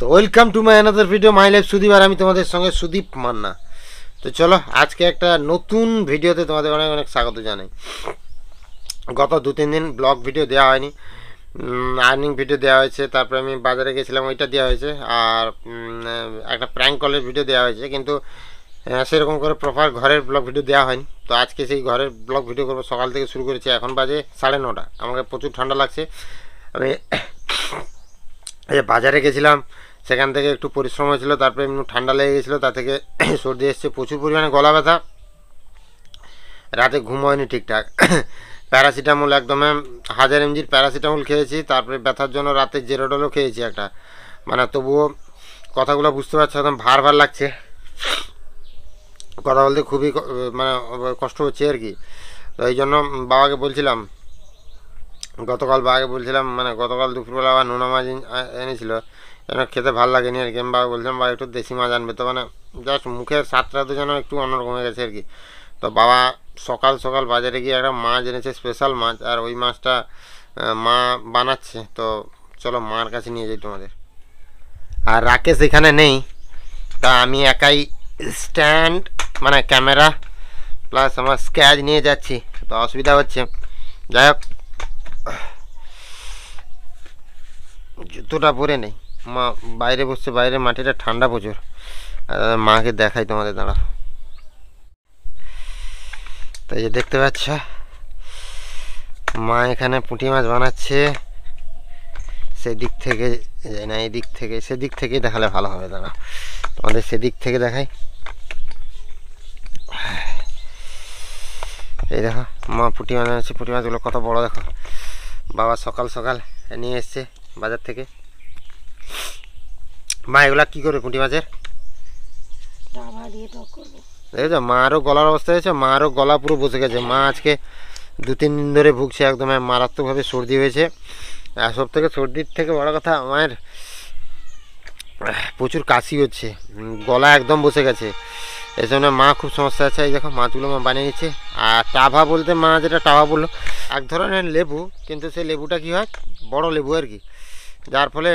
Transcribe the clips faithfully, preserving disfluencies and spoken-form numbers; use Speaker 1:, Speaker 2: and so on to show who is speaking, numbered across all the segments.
Speaker 1: তো welcome to my another video my life Sudip, আর আমি তোমাদের সঙ্গে সুদীপ মান্না। তো চলো আজকে একটা নতুন ভিডিওতে তোমাদের অনেক অনেক স্বাগত জানাই। গত দু তিন দিন ব্লগ ভিডিও দেওয়া হয়নি, আর্নিং ভিডিও দেওয়া হয়েছে, তারপরে আমি বাজারে গেছিলাম ওইটা দেওয়া হয়েছে, আর একটা প্র্যাঙ্ক কলের ভিডিও দেওয়া হয়েছে, কিন্তু সেরকম করে প্রপার ঘরের ব্লগ ভিডিও দেওয়া হয়নি। তো আজকে সেই ঘরের ব্লগ ভিডিও করবো। সকাল থেকে শুরু করেছি, এখন বাজে সাড়ে নটা। আমাকে প্রচুর ঠান্ডা লাগছে। আমি এই বাজারে গেছিলাম, সেখান থেকে একটু পরিশ্রম হয়েছিল, তারপরে এমনি ঠান্ডা লেগে গেছিলো, তা থেকে সর্দি এসছে, প্রচুর পরিমাণে গলা ব্যথা, রাতে ঘুম হয়নি ঠিকঠাক। প্যারাসিটামল একদম হাজার এমজির প্যারাসিটামল খেয়েছি, তারপরে ব্যথার জন্য রাতে জেরোডলও খেয়েছি একটা, মানে তবুও কথাগুলো বুঝতে পারছি, একদম ভার ভার লাগছে, কথা বলতে খুবই মানে কষ্ট হচ্ছে আর কি। তো এই জন্য বাবাকে বলছিলাম, গতকাল বাবাকে বলছিলাম, মানে গতকাল দুপুরবেলা আবার নোনা মাছ এনেছিল, যেন খেতে ভালো লাগেনি আর কি। আমি বাবা বলছিলাম বাবা একটু দেশি মাছ আনবে, তো মানে জাস্ট মুখের স্বাদটা তো যেন একটু অন্যরকম হয়ে গেছে আর কি। তো বাবা সকাল সকাল বাজারে গিয়ে একটা মাছ এনেছে, স্পেশাল মাছ, আর ওই মাছটা মা বানাচ্ছে। তো চলো মার কাছে নিয়ে যাই তোমাদের। আর রাকেশ এখানে নেই, তা আমি একাই স্ট্যান্ড মানে ক্যামেরা প্লাস আমার স্ক্যাচ নিয়ে যাচ্ছি, তো অসুবিধা হচ্ছে। যাই হোক, জুতোটা পরে নেই, মা বাইরে বসছে, বাইরে মাটিটা ঠান্ডা প্রচুর। মাকে দেখাই তোমাদের, দাঁড়া। তাই যে দেখতে পাচ্ছ, মা এখানে পুঁটি মাছ বানাচ্ছে, সেদিক থেকে যাই না, এই দিক থেকে, সেদিক থেকেই দেখালে ভালো হবে। দাঁড়া তোমাদের সেদিক থেকে দেখাই। এই দেখো মা পুঁটি মাছ বানাচ্ছে, পুঁটি মাছগুলো কত বড় দেখো। বাবা সকাল সকাল নিয়ে এসছে বাজার থেকে। মা এগুলা কি করে পুঁটি মাছের? দেখেছো মারও গলার অবস্থা হয়েছে, মারও গলা পুরো বসে গেছে। মা আজকে দু তিন দিন ধরে ভুগছে, একদম মারাত্মকভাবে সর্দি হয়েছে। আর সব থেকে সর্দির থেকে বড় কথা, আমার প্রচুর কাশি হচ্ছে, গলা একদম বসে গেছে, এই জন্য মা খুব সমস্যা আছে। এই দেখো মাছগুলো মা বানিয়ে নিচ্ছে। আর টাভা বলতে মা যেটা টাভা বললো, এক ধরনের লেবু, কিন্তু সেই লেবুটা কী হয়, বড় লেবু আর কি, যার ফলে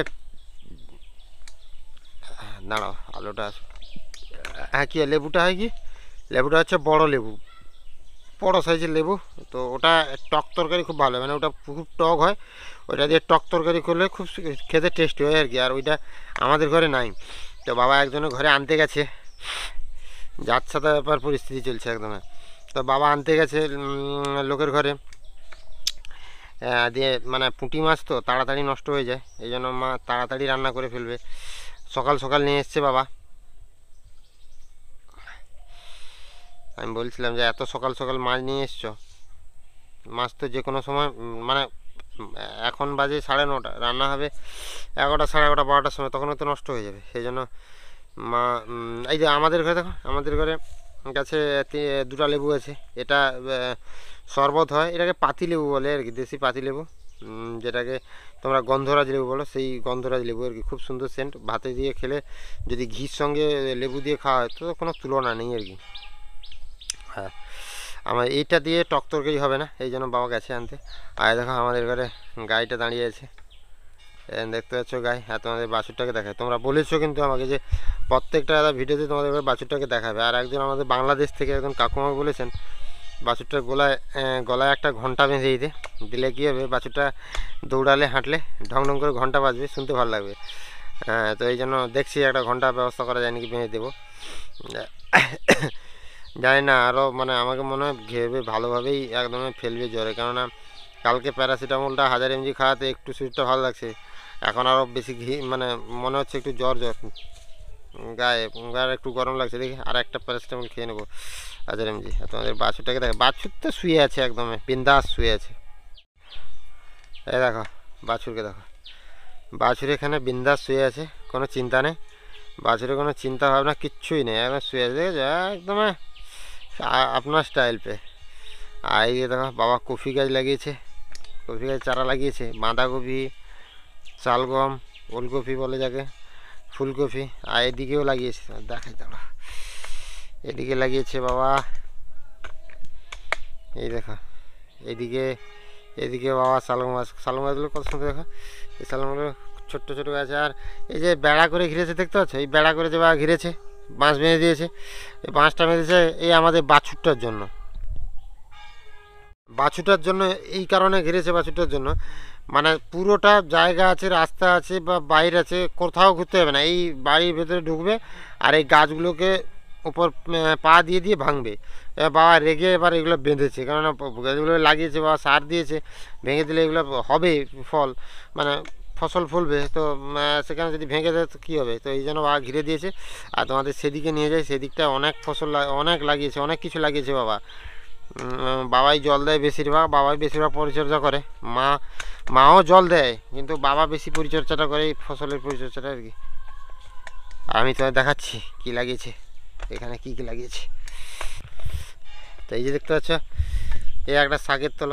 Speaker 1: দাঁড়াও আলোটা আস, হ্যাঁ কি লেবুটা হয় কি, লেবুটা হচ্ছে বড় লেবু, বড় সাইজের লেবু। তো ওটা টক তরকারি খুব ভালো, মানে ওটা খুব টক হয়, ওইটা দিয়ে টক তরকারি করলে খুব খেতে টেস্টি হয় আর কি। আর ওইটা আমাদের ঘরে নাই, তো বাবা একজনের ঘরে আনতে গেছে, যাচ্ছাতা ব্যাপার পরিস্থিতি চলছে একদম। তো বাবা আনতে গেছে লোকের ঘরে, দিয়ে মানে পুঁটি মাছ তো তাড়াতাড়ি নষ্ট হয়ে যায়, এই জন্য মা তাড়াতাড়ি রান্না করে ফেলবে। সকাল সকাল নিয়ে এসছে বাবা। আমি বলছিলাম যে এত সকাল সকাল মাছ নিয়ে এসছো, মাছ তো যে কোনো সময়, মানে এখন বাজে সাড়ে নটা, রান্না হবে এগারোটা সাড়ে এগারোটা বারোটার সময়, তখন তো নষ্ট হয়ে যাবে। সেই জন্য মা, এই যে আমাদের ঘরে দেখো, আমাদের ঘরে কাছে দুটা লেবু আছে, এটা শরবত হয়, এটাকে পাতি লেবু বলে আর কি, দেশি পাতি লেবু, যেটাকে তোমরা গন্ধরাজ লেবু বলো, সেই গন্ধরাজ লেবু আর কি, খুব সুন্দর সেন্ট। ভাতে দিয়ে খেলে, যদি ঘির সঙ্গে লেবু দিয়ে খাওয়া হয় তো কোনো তুলনা নেই আর কি। হ্যাঁ, আমার এইটা দিয়ে টক তরকারি হবে না, এই জন্য বাবা গেছে আনতে। আর দেখো আমাদের ঘরে গাইটা দাঁড়িয়ে আছে, দেখতে পাচ্ছ গাই। আর তোমাদের বাছুরটাকে দেখায়, তোমরা বলেছো কিন্তু আমাকে যে প্রত্যেকটা ভিডিওতে তোমাদের বাছুরটাকে দেখাবে। আর একজন আমাদের বাংলাদেশ থেকে একজন কাকুমা বলেছেন বাছুরটার গলায় গলায় একটা ঘন্টা বেঁধে দিতে, দিলে কী হবে, বাছুরটা দৌড়ালে হাঁটলে ঢং ঢং করে ঘন্টা বাজবে, শুনতে ভালো লাগবে। হ্যাঁ, তো এই জন্য দেখছি একটা ঘন্টা ব্যবস্থা করা যায় নাকি, বেঁধে দেবো, জানি না। আরও মানে আমাকে মনে হয় ঘেবে ভালোভাবেই একদমই ফেলবে জ্বরে, কেননা কালকে প্যারাসিটামলটা হাজার এমজি খাওয়াতে একটু শরীরটা ভালো লাগছে, এখন আরও বেশি ঘি, মানে মনে হচ্ছে একটু জ্বর জ্বর গায়ে, গায়ে একটু গরম লাগছে। দেখি আর একটা প্যারাসিটামল খেয়ে নেবো হাজার এমজি। তোমাদের বাছুরটাকে দেখো, বাছুর তো শুয়ে আছে একদমই বিন্দাস শুয়ে আছে। এই দেখো বাছুরকে দেখো, বাছুর এখানে বিন্দাস শুয়ে আছে, কোনো চিন্তা নেই, বাছুরের কোনো চিন্তা ভাবনা কিচ্ছুই নেই, একদম শুয়ে আছে, দেখেছো একদম আপনার স্টাইল পে। আর এই দেখো বাবা কফি গাছ লাগিয়েছে, কফি গাছ চারা লাগিয়েছে, বাঁধাকপি, শালগম, ওলকপি বলে যাকে, ফুলকপি, আর এদিকেও লাগিয়েছে, দেখাই দাঁড়া, এদিকে লাগিয়েছে বাবা, এই দেখো এদিকে, এদিকে বাবা শালগম গাছ, শালগম গাছগুলো কত সুন্দর দেখো, এই শালগমগুলো ছোট্ট ছোটো গাছ। আর এই যে বেড়া করে ঘিরেছে দেখতে পাচ্ছ, এই বেড়া করে যে বা ঘিরেছে, বাঁশ বেঁধে দিয়েছে। এই বাঁশটা বেঁধেছে এই আমাদের বাছুরটার জন্য, বাছুরটার জন্য এই কারণে ঘিরেছে, বাছুরটার জন্য মানে পুরোটা জায়গা আছে, রাস্তা আছে বা বাইরে আছে, কোথাও ঘুরতে হবে না, এই বাড়ির ভেতরে ঢুকবে আর এই গাছগুলোকে উপর পা দিয়ে দিয়ে ভাঙবে। এবার বাবা রেগে এবার এগুলো বেঁধেছে, কেননা গাছগুলো লাগিয়েছে বাবা, সার দিয়েছে, ভেঙে দিলে এগুলো হবে ফল, মানে ফসল ফলবে, তো সেখানে যদি ভেঙে দেয় তো কী হবে, তো এই জন্য বাবা ঘিরে দিয়েছে। আর তোমাদের সেদিকে নিয়ে যায়, সেদিকটা অনেক ফসল অনেক লাগিয়েছে, অনেক কিছু লাগিয়েছে বাবা। বাবাই জল দেয় বেশিরভাগ, বাবাই বেশিরভাগ পরিচর্যা করে, মা মাও জল দেয়, কিন্তু বাবা বেশি পরিচর্যাটা করে, এই ফসলের পরিচর্যাটা আর কি। আমি তোমায় দেখাচ্ছি কি লাগিয়েছে, এখানে কি কি লাগিয়েছে। তো এই যে দেখতে পাচ্ছ, এই একটা শাকের তলা,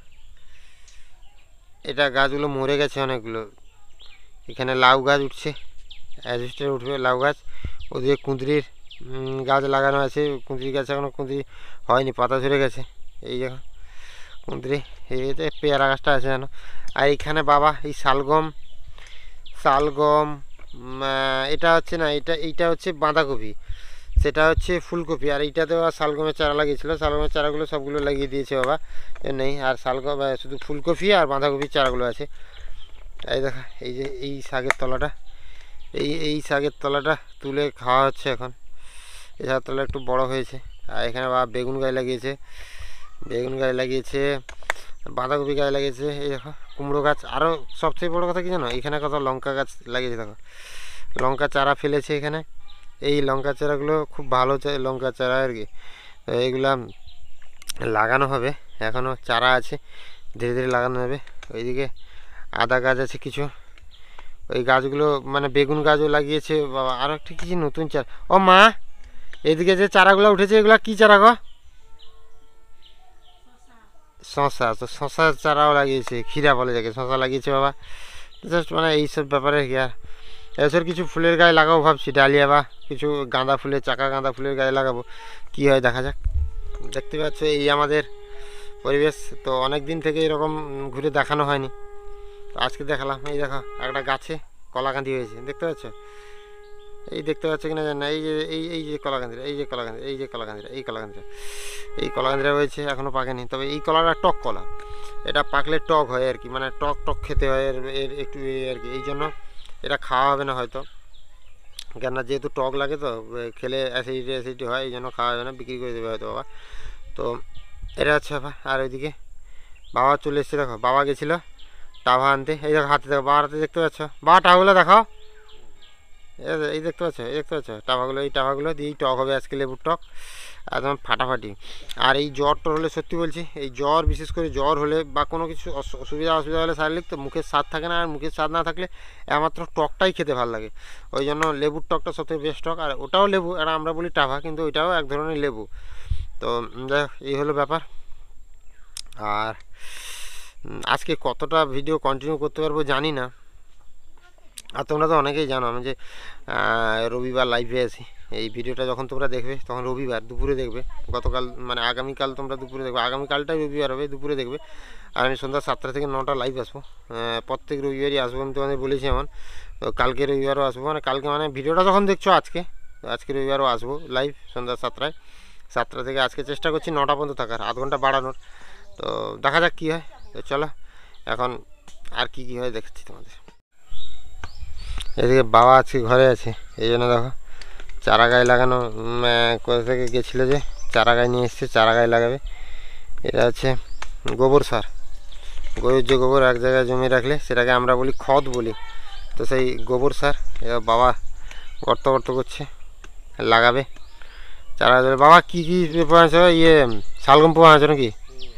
Speaker 1: এটা গাছগুলো মরে গেছে অনেকগুলো। এখানে লাউ গাছ উঠছে, অ্যাডজাস্টারে উঠবে লাউ গাছ। ওদিকে কুঁদরির গাছ লাগানো আছে, কুঁদরি গাছ এখনও কুঁদরি হয়নি, পাতা ঝরে গেছে। এই দেখো কুঁদরি, এইতে পেয়ারা গাছটা আছে যেন। আর এখানে বাবা এই শালগম, শালগম এটা হচ্ছে না, এটা এইটা হচ্ছে বাঁধাকপি, সেটা হচ্ছে ফুলকপি। আর এইটাতেও শালগমের চারা লাগিয়েছিল, শালগমের চারাগুলো সবগুলো লাগিয়ে দিয়েছে বাবা, নেই। আর শালগম শুধু ফুলকপি আর বাঁধাকপির চারাগুলো আছে। এই দেখা, এই যে এই শাকের তলাটা, এই এই শাকের তলাটা তুলে খাওয়া হচ্ছে এখন। এই শাকের তলা একটু বড় হয়েছে। আর এখানে বাবা বেগুন গাছ লাগিয়েছে, বেগুন গাছ লাগিয়েছে, বাঁধাকপি গাছ লাগিয়েছে। এই দেখো কুমড়ো গাছ। আরও সবথেকে বড়ো কথা কি জানো, এখানে কত লঙ্কা গাছ লাগিয়েছে, দেখো লঙ্কা চারা ফেলেছে এখানে। এই লঙ্কা চারাগুলো খুব ভালো লঙ্কা চারা আর কি, তো এইগুলা লাগানো হবে, এখনও চারা আছে, ধীরে ধীরে লাগানো হবে। ওইদিকে আদা গাছ আছে কিছু, ওই গাছগুলো মানে বেগুন গাছও লাগিয়েছে বাবা। আরও একটা কিছু নতুন চারা, ও মা এদিকে যে চারাগুলো উঠেছে এগুলো কি চারা গো? শশা, তো শশার চারাও লাগিয়েছে, ক্ষীরা বলে যাকে, শশা লাগিয়েছে বাবা। জাস্ট মানে এইসব ব্যাপারে কি আর, এসব কিছু ফুলের গায়ে লাগাবো ভাবছি, ডালিয়া বা কিছু গাঁদা ফুলের, চাকা গাঁদা ফুলের গায়ে লাগাবো, কি হয় দেখা যাক। দেখতে পাচ্ছ এই আমাদের পরিবেশ, তো অনেক দিন থেকে এরকম ঘুরে দেখানো হয়নি, তো আজকে দেখালাম। এই দেখো একটা গাছে কলাকাঁদি হয়েছে, দেখতে পাচ্ছ, এই দেখতে পাচ্ছ কিনা জানি না, এই যে এই এই যে কলাকাঁদিরা, এই যে কলাকাঁদি, এই যে কলাকাঁদিরা, এই কলাকাঁদিরা, এই কলাকাঁদিরা হয়েছে, এখনও পাকেনি। তবে এই কলাটা টক কলা, এটা পাকলে টক হয় আর কি, মানে টক টক খেতে হয় এর একটু আর কি, এই জন্য এটা খাওয়া হবে না হয়তো, কেননা যেহেতু টক লাগে তো খেলে অ্যাসিডিটি অ্যাসিডিটি হয়, এই জন্য খাওয়া হবে না, বিক্রি করে দেবে হয়তো বাবা। তো এটা হচ্ছে ব্যাপার। আর ওইদিকে বাবা চলে এসছে, দেখো বাবা গেছিলো টাভা আনতে, এই দেখো হাতে দেখো, বাবার হাতে দেখতে পাচ্ছ, বাবা টাভাগুলো দেখাও, এই দেখতে পাচ্ছ, এই দেখতে পাচ্ছ টাভাগুলো, এই টাভাগুলো দিয়েই টক হবে আজকে, লেবুর টক একদম ফাটাফাটি। আর এই জ্বর টর হলে সত্যি বলছি, এই জ্বর বিশেষ করে জ্বর হলে বা কোনো কিছু অসুবিধা অসুবিধা হলে শারীরিক, তো মুখের স্বাদ থাকে না, আর মুখের স্বাদ না থাকলে একমাত্র টকটাই খেতে ভালো লাগে, ওই জন্য লেবুর টকটা সবথেকে বেস্ট টক। আর ওটাও লেবু, এটা আমরা বলি টাভা, কিন্তু ওইটাও এক ধরনের লেবু। তো যাই হোক, এই হলো ব্যাপার। আর আজকে কতটা ভিডিও কন্টিনিউ করতে পারবো জানি না, আর তোমরা তো অনেকেই জানো আমি যে রবিবার লাইভে আছি। এই ভিডিওটা যখন তোমরা দেখবে তখন রবিবার দুপুরে দেখবে, গতকাল মানে আগামীকাল তোমরা দুপুরে দেখবে, আগামীকালটাই রবিবার হবে, দুপুরে দেখবে। আর আমি সন্ধ্যা সাতটা থেকে নটা লাইভ আসবো, প্রত্যেক রবিবারই আসবো, আমি তোমাদের বলেছি এমন। তো কালকে রবিবারও আসবো, মানে কালকে মানে ভিডিওটা যখন দেখছো আজকে, আজকে রবিবারও আসবো লাইভ সন্ধ্যা সাতটায়, সাতটা থেকে আজকে চেষ্টা করছি নটা পর্যন্ত থাকার, আধ ঘন্টা বাড়ানোর। তো দেখা যাক কী হয়। তো চলো এখন আর কি কী হয় দেখছি তোমাদের। এদিকে বাবা আজকে ঘরে আছে, এই জন্য দেখো চারা গাছ লাগানো কোথা থেকে গেছিলো যে চারা গাছ নিয়ে এসছে, চারা গাছ লাগাবে। এটা হচ্ছে গোবর সার, গরুর যে গোবর এক জায়গায় জমিয়ে রাখলে সেটাকে আমরা বলি খদ বলি, তো সেই গোবর সার এবার বাবা গর্ত গর্ত করছে, লাগাবে চারা গাছ। বাবা কী কী পোয়াছ, ইয়ে শালগম পোয়া আছে নাকি?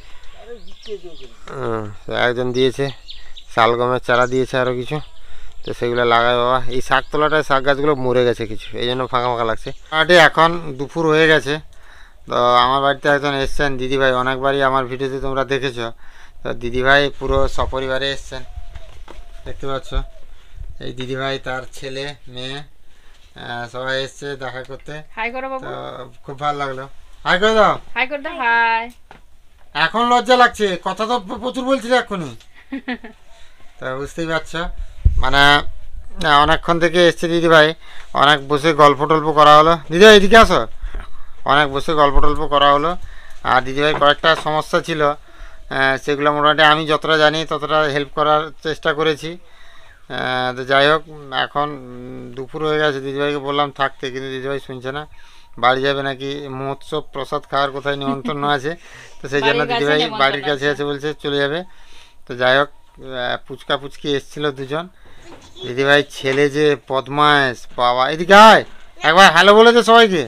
Speaker 1: একজন দিয়েছে শালগমের চারা দিয়েছে, আরও কিছু, তো সেগুলো লাগায় বাবা। এই শাক তোলাটায় শাক গাছগুলো মরে গেছে কিছু, এই জন্য ফাঁকা ফাঁকা লাগছে। আটে এখন দুপুর হয়ে গেছে, তো আমার বাড়িতে একজন এসছেন দিদিভাই, অনেকবারই আমার ভিডিওতে তোমরা দেখেছো, তো দিদিভাই পুরো সপরিবারে এসছেন, দেখতে পাচ্ছ। এই দিদিভাই তার ছেলে মেয়ে সবাই এসছে দেখা করতে। হাই করো বাবু, খুব ভালো লাগলো, হাই করে দাও, হাই করে দাও, হাই। এখন লজ্জা লাগছে, কথা তো প্রচুর বলছিলে এক্ষুনি, তা বুঝতেই পারছো মানে অনেকক্ষণ থেকে এসছে দিদিভাই, অনেক বসে গল্প টল্প করা হলো। দিদিভাই এদিকে আসো, অনেক বসে গল্প টল্প করা হলো। আর দিদিভাই কয়েকটা সমস্যা ছিল, সেগুলো মোটামুটি আমি যতটা জানি ততটা হেল্প করার চেষ্টা করেছি। তো যাই হোক, এখন দুপুর হয়ে গেছে, দিদিভাইকে বললাম থাকতে, কিন্তু দিদিভাই শুনছে না, বাড়ি যাবে নাকি মহোৎসব প্রসাদ খাওয়ার কোথায় নিমন্ত্রণ আছে, তো সেই জন্য দিদিভাই বাড়ির কাছে আছে বলছে চলে যাবে। তো যাই হোক, পুচকা পুচকি এসেছিলো দুজন। দিদিভাই ছেলে যে বদমাস বাবা, এদিকে আয় একবার হ্যালো বলেছে সবাইকে,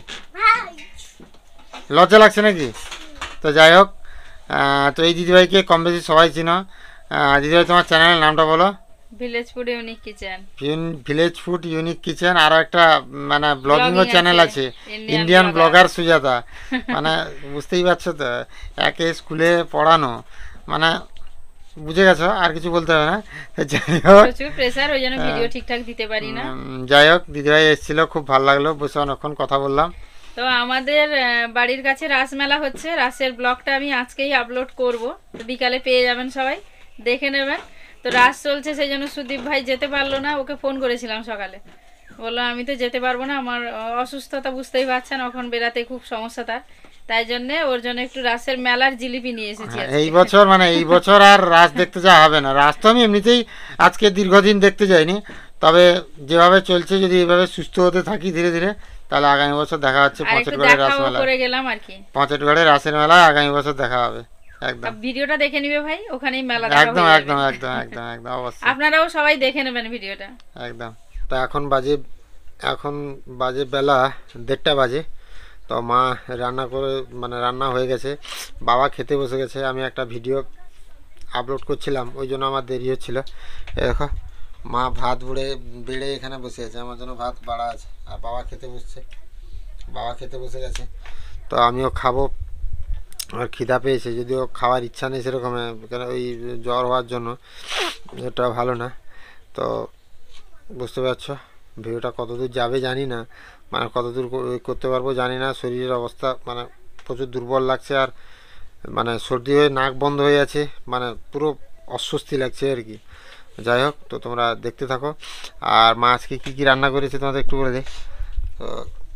Speaker 1: লজ্জা লাগছে নাকি? তো যাই হোক, তো এই দিদিভাইকে কম বেশি সবাই চিনো। দিদিভাই তোমার চ্যানেলের নামটা বলো।
Speaker 2: Village food unique kitchen.
Speaker 1: Village food unique kitchen. আরও একটা মানে ব্লগিংও চ্যানেল আছে, ইন্ডিয়ান ব্লগার সুজাতা। মানে বুঝতেই পারছো তো, একে স্কুলে পড়ানো, মানে বুঝে গেছো, আর কিছু বলতে হবে না। যাই হোক,
Speaker 2: প্রচুর প্রেসার, ওই জন্য ভিডিও ঠিকঠাক দিতে পারি না।
Speaker 1: যাই হোক, দিদিভাই এসেছিল, খুব ভালো লাগলো, বসে অনেকক্ষণ কথা বললাম।
Speaker 2: তো আমাদের বাড়ির কাছে রাস মেলা হচ্ছে, রাসের ব্লগটা আমি আজকেই আপলোড করব, তো বিকালে পেয়ে যাবেন, সবাই দেখে নেবেন। তো রাস চলছে, সেই জন্য সুদীপ ভাই যেতে পারলো না, ওকে ফোন করেছিলাম সকালে, বললো আমি তো যেতে পারবো না, আমার অসুস্থতা বুঝতেই পারছেন, এখন বেরাতে খুব সমস্যা তার, তাই জন্য ওর জন্য একটু রাসের মেলার জিলিপি নিয়ে এসেছি।
Speaker 1: এই বছর মানে এই বছর আর রাস দেখতে যাওয়া হবে না। রাস তো আমি এমনিতেই আজকে দীর্ঘদিন দেখতে যাইনি, তবে যেভাবে চলছে যদি এইভাবে সুস্থ হতে থাকি ধীরে ধীরে, তাহলে আগামী বছর দেখা হচ্ছে পঁচাটগড়ের রাস মেলা।
Speaker 2: করে গেলাম আর কি,
Speaker 1: পঁচাটগড়ের রাসের মেলা আগামী বছর দেখা হবে। একদম
Speaker 2: ভিডিওটা দেখে নিবে ভাই, ওখানেই মেলা
Speaker 1: একদম একদম একদম একদম একদম অবশ্যই
Speaker 2: আপনারাও সবাই দেখে নেবেন ভিডিওটা
Speaker 1: একদম। তো এখন বাজে এখন বাজে বেলা দেড়টা বাজে। তো মা রান্না করে মানে রান্না হয়ে গেছে, বাবা খেতে বসে গেছে, আমি একটা ভিডিও আপলোড করছিলাম ওই জন্য আমার দেরি হচ্ছিল। দেখো মা ভাত বুড়ে বেড়ে এখানে বসে আছে, আমার জন্য ভাত বাড়া আছে, আর বাবা খেতে বসছে, বাবা খেতে বসে গেছে। তো আমিও খাবো, আর খিদা পেয়েছে, যদিও খাওয়ার ইচ্ছা নেই সেরকম, কেন ওই জ্বর হওয়ার জন্য, এটা ভালো না। তো বুঝতে পারছো ভিডিওটা কতদূর যাবে জানি না, মানে কতদূর করতে পারবো জানি না। শরীরের অবস্থা মানে প্রচুর দুর্বল লাগছে, আর মানে সর্দি হয়ে নাক বন্ধ হয়ে আছে, মানে পুরো অস্বস্তি লাগছে আর কি। যাই হোক, তো তোমরা দেখতে থাকো। আর মা আজকে কী কী রান্না করেছে তোমাদের একটু বলে দে। তো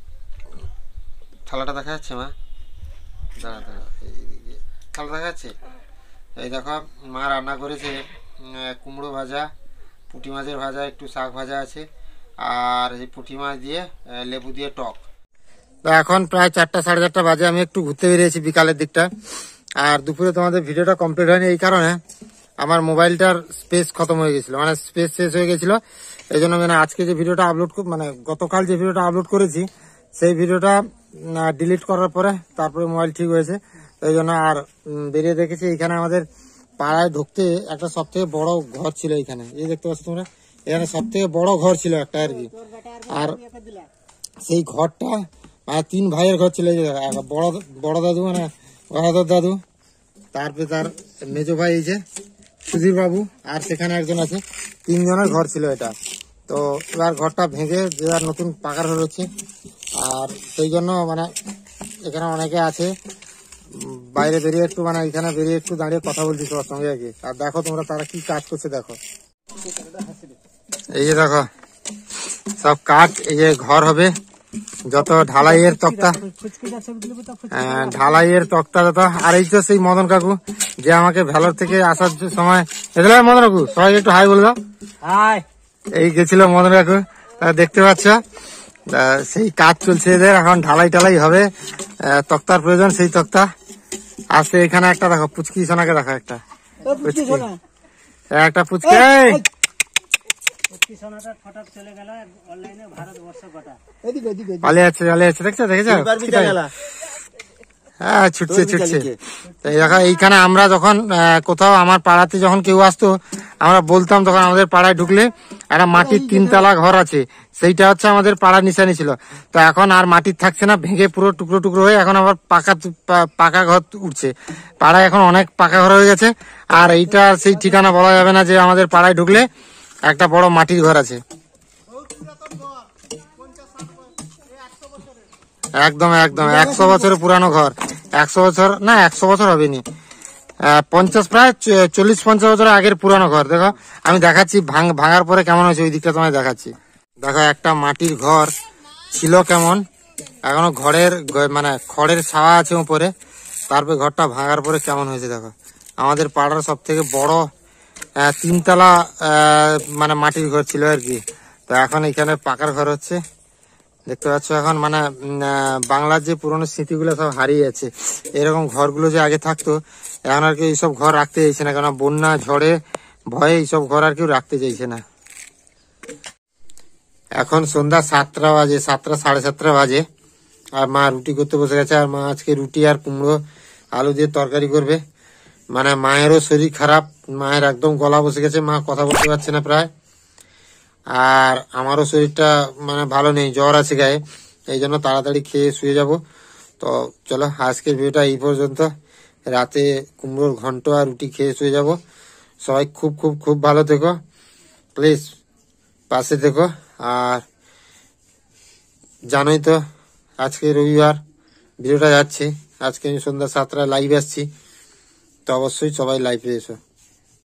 Speaker 1: থালাটা দেখা যাচ্ছে মা, দাঁড়া দাঁড়া, এইদিকে থালা দেখা যাচ্ছে। এই দেখো মা রান্না করেছে কুমড়ো ভাজা, পুঁটি মাছের ভাজা, একটু শাক ভাজা আছে, আর এই পুঁটি মাছ দিয়ে লেবু দিয়ে টক। তো এখন প্রায় চারটা সাড়ে চারটা বাজে, আমি একটু ঘুরতে বেরিয়েছি বিকালের দিকটা। আর দুপুরে তোমাদের ভিডিওটা কমপ্লিট হয়নি এই কারণে আমার মোবাইলটার স্পেস খতম হয়ে গেছিলো, মানে স্পেস শেষ হয়ে গেছিলো। এই জন্য মানে আজকে যে ভিডিওটা আপলোড মানে গতকাল যে ভিডিওটা আপলোড করেছি সেই ভিডিওটা ডিলিট করার পরে তারপরে মোবাইল ঠিক হয়েছে। এই জন্য আর বেরিয়ে দেখেছি এখানে আমাদের পাড়ায় ঢুকতে একটা সব থেকে বড় ঘর ছিল, এইখানে এই দেখতে পাচ্ছ তোমরা, এখানে সব থেকে বড় ঘর ছিল একটা আর কি। আর সেই ঘরটা মানে তিন ভাইয়ের ঘর ছিল, বড় বড় দাদু মানে গদাধর দাদু, তারপরে তার মেজো ভাই এই যে সুধীর বাবু, আর সেখানে একজন আছে, তিনজনের ঘর ছিল এটা। তো এবার ঘরটা ভেঙে এবার নতুন পাকার ঘর হচ্ছে, আর সেই জন্য মানে এখানে অনেকে আছে, বাইরে বেরিয়ে একটু মানে এখানে বেরিয়ে একটু দাঁড়িয়ে কথা বলছি সবার সঙ্গে আর কি। আর দেখো তোমরা তারা কি কাজ করছে দেখো, এই যে দেখো সব কাঠ, এই যে ঘর হবে যত ঢালাইয়ের তক্তা, ঢালাইয়ের তক্তা যত। আর এই তো সেই মদন কাকু যে আমাকে ভেলোর থেকে আসার সময়, মদন কাকু সবাই একটু হাই বলে দাও। এই গেছিল মদন কাকু, দেখতে পাচ্ছ সেই কাজ চলছে এদের, এখন ঢালাই টালাই হবে, তক্তার প্রয়োজন, সেই তক্তা আসছে। এখানে একটা দেখো পুচকি সোনাকে দেখো, একটা পুচকি, একটা পুচকি পালিয়ে যাচ্ছে, পালিয়ে যাচ্ছে, দেখছো দেখেছো, হ্যাঁ ছুটছে ছুটছে। দেখো এইখানে আমরা যখন কোথাও আমার পাড়াতে যখন কেউ আসতো আমরা বলতাম, তখন আমাদের পাড়ায় ঢুকলে একটা মাটির তিনতলা ঘর আছে, সেইটা হচ্ছে আমাদের পাড়ার নিশানি ছিল। তো এখন আর মাটির থাকছে না, ভেঙে পুরো টুকরো টুকরো হয়ে এখন আবার পাকা পাকা ঘর উঠছে। পাড়ায় এখন অনেক পাকা ঘর হয়ে গেছে, আর এইটা সেই ঠিকানা বলা যাবে না যে আমাদের পাড়ায় ঢুকলে একটা বড় মাটির ঘর আছে। একদম একদম একশো বছরের পুরানো ঘর, একশো বছর না একশো বছর হবেনি,
Speaker 3: আহ, পঞ্চাশ প্রায় চ- চল্লিশ পঞ্চাশ বছর আগের পুরানো ঘর। দেখো আমি দেখাচ্ছি ভাঙ- ভাঙার পরে কেমন হয়েছে, ওই দিকটা তোমায় দেখাচ্ছি। দেখো একটা মাটির ঘর ছিল কেমন, এখনো ঘরের গ- মানে খড়ের ছাওয়া আছে উপরে, তারপরে ঘরটা ভাঙার পরে কেমন হয়েছে দেখো। আমাদের পাড়ার সব থেকে বড় আহ, তিনতলা আহ, মানে মাটির ঘর ছিল আর কি। তো এখন এখানে পাকার ঘর হচ্ছে, দেখতে পাচ্ছ। এখন মানে উম, আহ, বাংলার যে পুরোনো স্মৃতিগুলো সব হারিয়ে যাচ্ছে। এরকম ঘরগুলো যে আগে থাকতো, এখন আর কি এইসব ঘর রাখতে চাইছে না, কারণ বন্যা ঝড়ে ভয়ে এইসব ঘর আর কেউ রাখতে চাইছে না। এখন সন্ধ্যা সাতটা বাজে, সাতটা সাড়ে সাতটা বাজে, আর মা রুটি করতে বসে গেছে। আর মা আজকে রুটি আর কুমড়ো আলু দিয়ে তরকারি করবে। মানে মায়েরও শরীর খারাপ, মায়ের একদম গলা বসে গেছে, মা কথা বলতে পারছে না প্রায়। আর আমারও শরীরটা মানে ভালো নেই, জ্বর আছে গায়ে, এই জন্য তাড়াতাড়ি খেয়ে শুয়ে যাব। তো চলো আজকের ভিডিওটা এই পর্যন্ত। রাতে কুমড়োর ঘন্ট আর রুটি খেয়ে শুয়ে যাব। সবাই খুব খুব খুব ভালো থেকো, প্লিজ পাশে থেকো। আর জানোই তো আজকে রবিবার ভিডিওটা যাচ্ছে, আজকে আমি সন্ধ্যা সাতটায় লাইভ আসছি, তো অবশ্যই সবাই লাইভে এসো।